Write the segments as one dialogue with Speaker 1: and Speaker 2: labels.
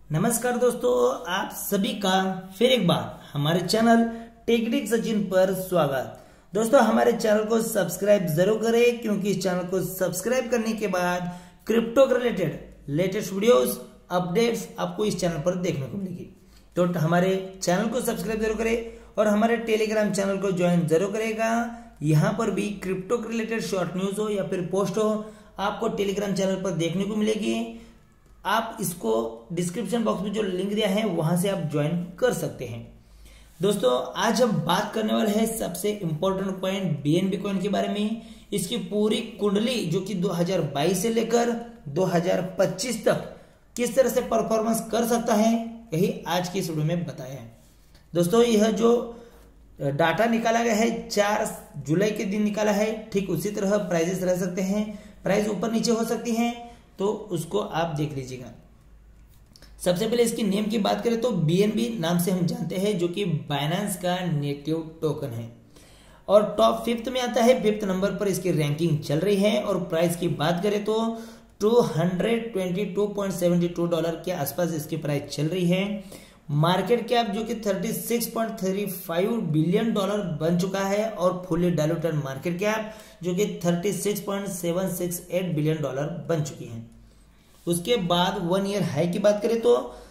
Speaker 1: नमस्कार दोस्तों, आप सभी का फिर एक बार हमारे चैनल टेक्निक सचिन पर स्वागत। दोस्तों, हमारे चैनल को सब्सक्राइब जरूर करें क्योंकि इस चैनल को सब्सक्राइब करने के बाद क्रिप्टो के रिलेटेड लेटेस्ट वीडियोस अपडेट्स आपको इस चैनल पर देखने को मिलेगी। तो हमारे चैनल को सब्सक्राइब जरूर करें और हमारे टेलीग्राम चैनल को ज्वाइन जरूर करेगा। यहाँ पर भी क्रिप्टो के रिलेटेड शॉर्ट न्यूज हो या फिर पोस्ट हो, आपको टेलीग्राम चैनल पर देखने को मिलेगी। आप इसको डिस्क्रिप्शन बॉक्स में जो लिंक दिया है वहां से आप ज्वाइन कर सकते हैं। दोस्तों, आज हम बात करने वाले हैं सबसे इंपॉर्टेंट पॉइंट बीएनबी कॉइन के बारे में। इसकी पूरी कुंडली जो कि 2022 से लेकर 2025 तक किस तरह से परफॉर्मेंस कर सकता है, यही आज की इस वीडियो में बताया है। दोस्तों, यह जो डाटा निकाला गया है 4 जुलाई के दिन निकाला है, ठीक उसी तरह प्राइजेस रह सकते हैं, प्राइस ऊपर नीचे हो सकती है, तो उसको आप देख लीजिएगा। सबसे पहले इसकी नेम की बात करें तो बीएनबी नाम से हम जानते हैं, जो कि बाइनेंस का नेटिव टोकन है और टॉप 5th में आता है। 5th नंबर पर इसकी रैंकिंग चल रही है और प्राइस की बात करें तो $222.72 के आसपास इसकी प्राइस चल रही है। मार्केट कैप जो कि $36.35 बिलियन बन चुका है और फुली डाइल्यूटेड मार्केट कैप जो कि $36.768 बिलियन बन चुकी है। उसके बाद 1 ईयर हाई की बात करें तो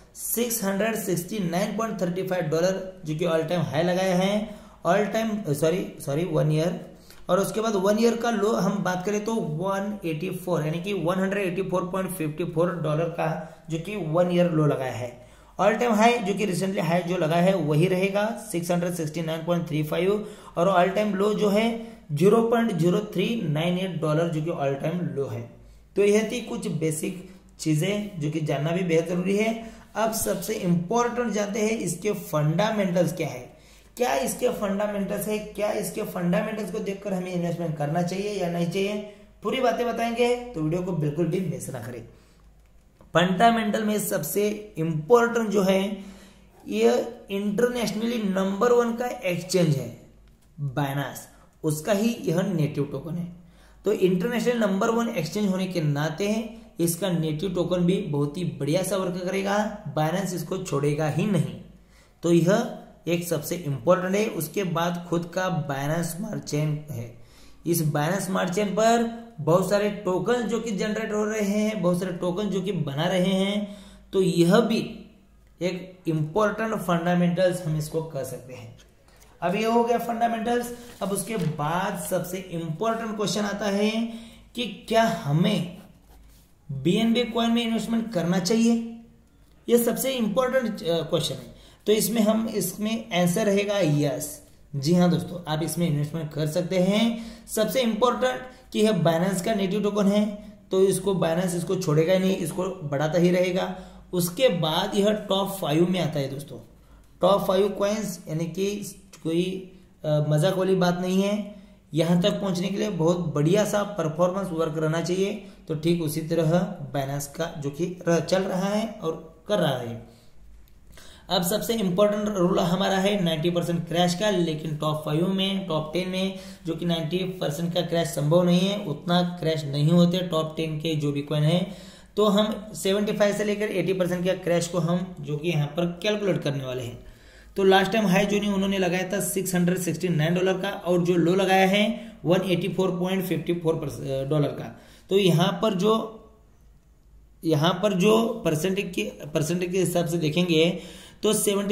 Speaker 1: $669.35 जो कि ऑल टाइम हाई लगाया है। ऑल टाइम 1 ईयर, और उसके बाद 1 ईयर का लो हम बात करें तो 184 यानी कि $184.54 का जो कि 1 ईयर लो लगाया है। ऑल टाइम हाई जो कि रिसेंटली हाई जो लगा है वही रहेगा 669.35 और ऑल टाइम लो जो है $0.0398 जो कि ऑल टाइम लो है। तो यह थी कुछ बेसिक चीजें जो कि जानना भी बेहद जरूरी है। अब सबसे इंपॉर्टेंट जानते हैं इसके फंडामेंटल्स क्या है। क्या इसके फंडामेंटल्स है, क्या इसके फंडामेंटल्स को देखकर हमें इन्वेस्टमेंट करना चाहिए या नहीं चाहिए, पूरी बातें बताएंगे, तो वीडियो को बिल्कुल भी मिस ना करें। फंडामेंटल में सबसे इंपॉर्टेंट जो है, ये इंटरनेशनली नंबर 1 का एक्सचेंज है बाइनेंस, उसका ही यह नेटिव टोकन है। तो इंटरनेशनल नंबर 1 एक्सचेंज होने के नाते इसका नेटिव टोकन भी बहुत ही बढ़िया सा वर्क करेगा, बाइनेंस इसको छोड़ेगा ही नहीं। तो यह एक सबसे इंपॉर्टेंट है। उसके बाद खुद का बाइनेंस स्मार्ट चेन है। इस बाइनेंस स्मार्ट चेन पर बहुत सारे टोकन जो कि जनरेट हो रहे हैं, बहुत सारे टोकन जो कि बना रहे हैं, तो यह भी एक इंपॉर्टेंट फंडामेंटल्स हम इसको कह सकते हैं। अब ये हो गया फंडामेंटल्स। अब उसके बाद सबसे इंपॉर्टेंट क्वेश्चन आता है कि क्या हमें बीएनबी कॉइन में इन्वेस्टमेंट करना चाहिए। यह सबसे इंपॉर्टेंट क्वेश्चन है। तो इसमें आंसर रहेगा यस। जी हाँ दोस्तों, आप इसमें इन्वेस्टमेंट कर सकते हैं। सबसे इंपॉर्टेंट कि यह बाइनेंस का नेटिव टोकन है, तो इसको बाइनेंस इसको छोड़ेगा ही नहीं, इसको बढ़ाता ही रहेगा। उसके बाद यह टॉप 5 में आता है दोस्तों। टॉप 5 कॉइन्स यानी कि कोई मजाक वाली बात नहीं है। यहां तक पहुंचने के लिए बहुत बढ़िया सा परफॉर्मेंस वर्क रहना चाहिए। तो ठीक उसी तरह बाइनेंस का जो कि चल रहा है और कर रहा है। अब सबसे इंपॉर्टेंट रूल हमारा है 90% क्रैश का, लेकिन टॉप 5 में, टॉप 10 में जो कि 90% का क्रैश संभव नहीं है, उतना क्रैश नहीं होते टॉप 10 के जो भी कॉइन है। तो हम 75 से लेकर 80% के क्रैश को हम जो कि यहाँ पर कैलकुलेट करने वाले हैं। तो लास्ट टाइम हाई जो नहीं उन्होंने लगाया था $669 का और जो लो लगाया है $184.54 का। तो यहाँ पर जो परसेंटेज के हिसाब से देखेंगे तो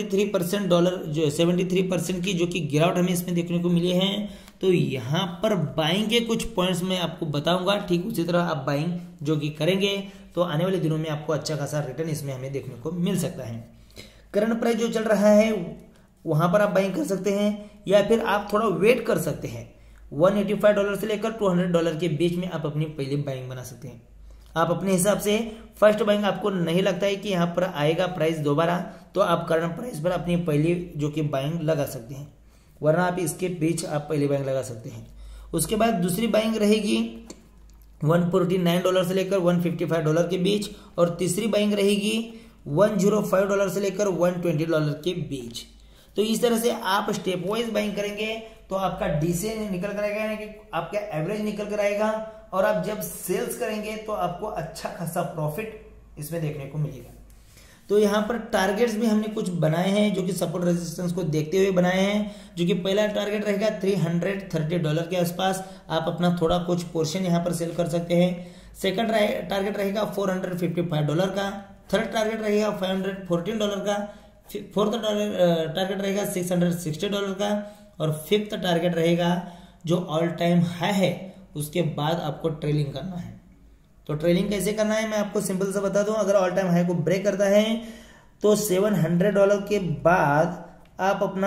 Speaker 1: 73% की जो कि गिरावट हमें इसमें देखने को मिली है। तो यहाँ पर बाइंग के कुछ पॉइंट्स मैं आपको बताऊंगा, ठीक उसी तरह आप बाइंग जो कि करेंगे तो आने वाले दिनों में आपको अच्छा खासा रिटर्न इसमें हमें देखने को मिल सकता है। करंट प्राइस जो चल रहा है वहां पर आप बाइंग कर सकते हैं या फिर आप थोड़ा वेट कर सकते हैं। $185 से लेकर $200 के बीच में आप अपनी पहली बाइंग बना सकते हैं। आप अपने हिसाब से फर्स्ट बाइंग आपको नहीं लगता है कि यहाँ पर आएगा प्राइस दोबारा, तो आप करंट प्राइस पर अपनी पहली जो कि बाइंग लगा सकते हैं, वरना आप इसके बीच आप पहली बाइंग लगा सकते हैं। उसके बाद दूसरी बाइंग रहेगी $149 से लेकर $155 के बीच और तीसरी बाइंग रहेगी $105 से लेकर $120 के बीच। तो इस तरह से आप स्टेप वाइज बाइंग करेंगे तो आपका डीसी निकल कर आएगा, यानी कि आपका एवरेज निकल कर आएगा और आप जब सेल्स करेंगे तो आपको अच्छा खासा प्रॉफिट इसमें देखने को मिलेगा। तो यहाँ पर टारगेट्स भी हमने कुछ बनाए हैं जो कि सपोर्ट रेजिस्टेंस को देखते हुए बनाए हैं, जो कि पहला टारगेट रहेगा $330 के आसपास, आप अपना थोड़ा कुछ पोर्शन यहाँ पर सेल कर सकते हैं। सेकंड टारगेट रहेगा $455 का, थर्ड टारगेट रहेगा $514 का, फोर्थ टारगेट रहेगा $660 का, और फिफ्थ टारगेट रहेगा जो ऑल टाइम हाई है उसके बाद आपको ट्रेलिंग करना है। तो ट्रेलिंग कैसे करना है मैं आपको सिंपल से बता दूं। अगर ऑल टाइम हाई को ब्रेक करता है तो $700 के बाद आप अपना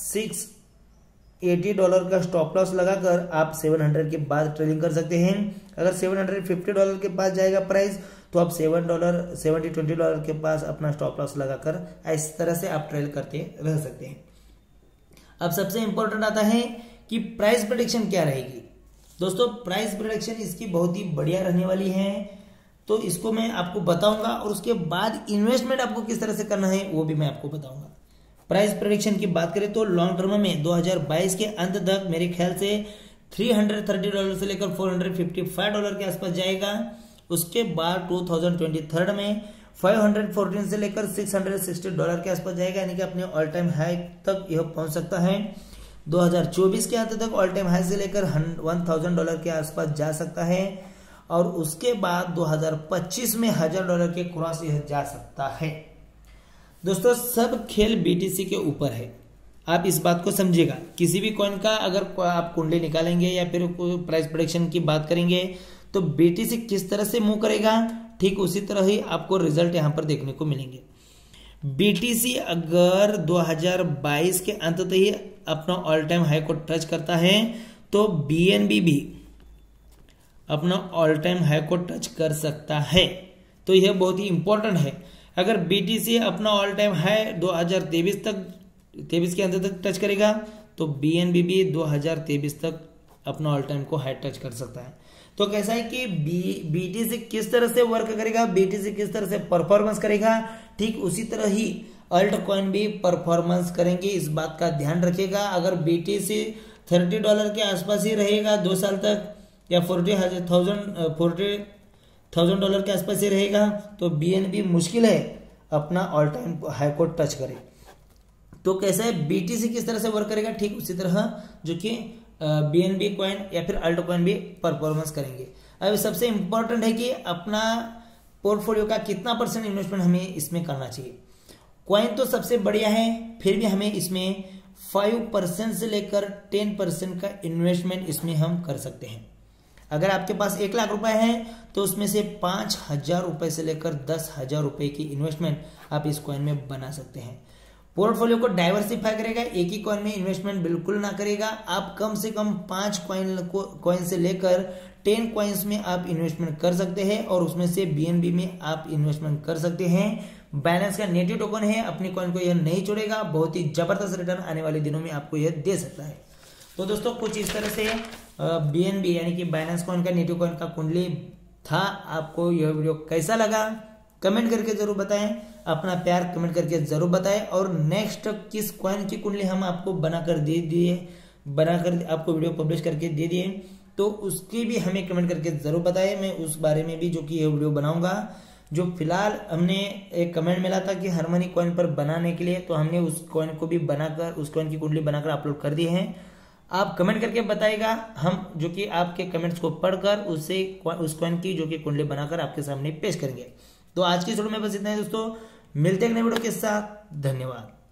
Speaker 1: $680 का स्टॉप लॉस लगाकर आप 700 के बाद ट्रेलिंग कर सकते हैं। अगर $750 के पास जाएगा प्राइस तो आप $720 के पास अपना स्टॉप लॉस लगाकर इस तरह से आप ट्रेल करते रह सकते हैं। अब सबसे इंपॉर्टेंट आता है कि प्राइस प्रेडिक्शन क्या रहेगी। दोस्तों प्राइस प्रेडिक्शन इसकी बहुत ही बढ़िया रहने वाली है, तो इसको मैं आपको बताऊंगा और उसके बाद इन्वेस्टमेंट आपको किस तरह से करना है वो भी मैं आपको बताऊंगा। प्राइस प्रेडिक्शन की बात करें तो लॉन्ग टर्म में 2022 के अंत तक मेरे ख्याल से $330 से लेकर $455 के आसपास जाएगा। उसके बाद 2023 में 514 से लेकर $660 के आसपास जाएगा, यानी कि अपने ऑल टाइम हाई तक यह पहुंच सकता है। 2024 के अंत तक ऑल टाइम हाई से लेकर $1000 के आसपास जा सकता है, और उसके बाद 2025 में $1000 के क्रॉस यह जा सकता है। दोस्तों सब खेल बीटीसी के ऊपर है, आप इस बात को समझिएगा। किसी भी कॉइन का अगर आप कुंडली निकालेंगे या फिर प्राइस प्रेडिक्शन की बात करेंगे तो बीटीसी किस तरह से मूव करेगा, ठीक उसी तरह ही आपको रिजल्ट यहां पर देखने को मिलेंगे। बीटीसी अगर 2022 के अंत तक ही अपना ऑल टाइम हाई को टच करता है तो बीएनबी भी अपना ऑल टाइम हाई को टच कर सकता है। तो यह बहुत ही इंपॉर्टेंट है। अगर बीटीसी अपना ऑल टाइम हाई 2023 के अंत तक टच करेगा तो बीएनबी भी 2023 तक अपना ऑल टाइम को हाई टच कर सकता है। तो कैसा है कि बीटीसी किस तरह से वर्क करेगा, बीटीसी किस तरह से परफॉर्मेंस करेगा, ठीक उसी तरह ही अल्ट कॉइन भी परफॉर्मेंस करेंगे, इस बात का ध्यान रखिएगा। अगर बीटीसी $30 के आसपास ही रहेगा 2 साल तक या $40,000 के आसपास ही रहेगा तो बीएनबी मुश्किल है अपना ऑल टाइम हाई को टच करे। तो कैसा है बीटीसी किस तरह से वर्क करेगा, ठीक उसी तरह जो कि बीएनबी कॉइन या फिर अल्ट कॉइन भी परफॉर्मेंस करेंगे। अब सबसे इंपॉर्टेंट है कि अपना पोर्टफोलियो का कितना % इन्वेस्टमेंट हमें इसमें करना चाहिए। कॉइन तो सबसे बढ़िया है, फिर भी हमें इसमें 5% से लेकर 10% का इन्वेस्टमेंट इसमें हम कर सकते हैं। अगर आपके पास 1 लाख रुपए है तो उसमें से 5,000 रुपए से लेकर 10,000 रुपए की इन्वेस्टमेंट आप इस कॉइन में बना सकते हैं। पोर्टफोलियो को डाइवर्सिफाई करेगा, एक ही कॉइन में इन्वेस्टमेंट बिल्कुल ना करेगा। आप कम से कम 5 कॉइन से लेकर 10 कॉइन्स में आप इन्वेस्टमेंट कर सकते हैं, और उसमें से बीएनबी में आप इन्वेस्टमेंट कर सकते हैं। बाइनेंस का नेटिव टोकन है, अपनी कॉइन को यह नहीं छोड़ेगा, बहुत ही जबरदस्त रिटर्न आने वाले दिनों में आपको यह दे सकता है। तो दोस्तों कुछ इस तरह से बीएनबी यानी कि बाइनेंस कॉइन का नेटिव कॉइन का कुंडली था। आपको यह वीडियो कैसा लगा कमेंट करके जरूर बताएं, अपना प्यार कमेंट करके जरूर बताएं, और नेक्स्ट किस कॉइन की कुंडली हम आपको बनाकर आपको वीडियो पब्लिश करके दे दिए तो उसकी भी हमें कमेंट करके जरूर बताएं। मैं उस बारे में भी जो कि ये वीडियो बनाऊंगा। जो फिलहाल हमने एक कमेंट मिला था कि हार्मनी कॉइन पर बनाने के लिए, तो हमने उस कॉइन को भी बनाकर उस कॉइन की कुंडली बनाकर अपलोड कर दी है। आप कमेंट करके बताइएगा, हम जो कि आपके कमेंट्स को पढ़कर उससे उस कॉइन की जो कि कुंडली बनाकर आपके सामने पेश करेंगे। तो आज की वीडियो में बस इतना है दोस्तों, मिलते हैं नए वीडियो के साथ। धन्यवाद।